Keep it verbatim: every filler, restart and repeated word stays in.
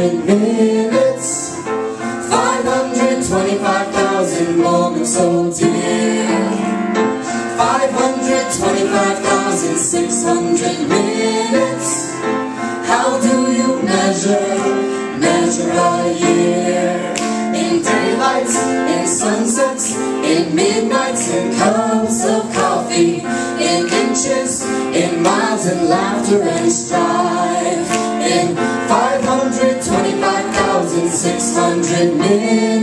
hundred minutes, five hundred twenty-five thousand moments, oh dear. Five hundred twenty-five thousand six hundred minutes. How do you measure, measure a year? In daylights, in sunsets, in midnights, in cups of coffee, in inches, in miles, in laughter and strife. In five hundred twenty-five thousand six hundred minutes.